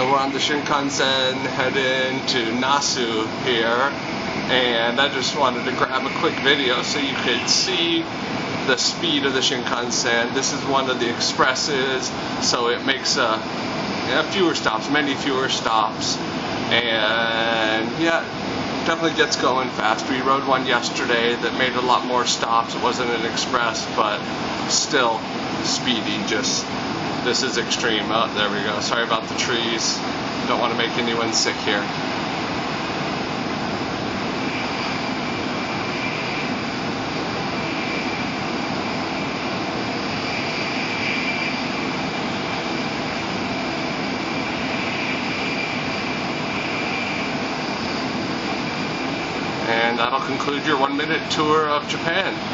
So we're on the Shinkansen heading to Nasu here, and I just wanted to grab a quick video so you could see the speed of the Shinkansen. This is one of the expresses, so it makes fewer stops, many fewer stops, and yeah, definitely gets going fast. We rode one yesterday that made a lot more stops. It wasn't an express, but still speedy. Just this is extreme. Oh, there we go. Sorry about the trees. Don't want to make anyone sick here. And that'll conclude your 1-minute tour of Japan.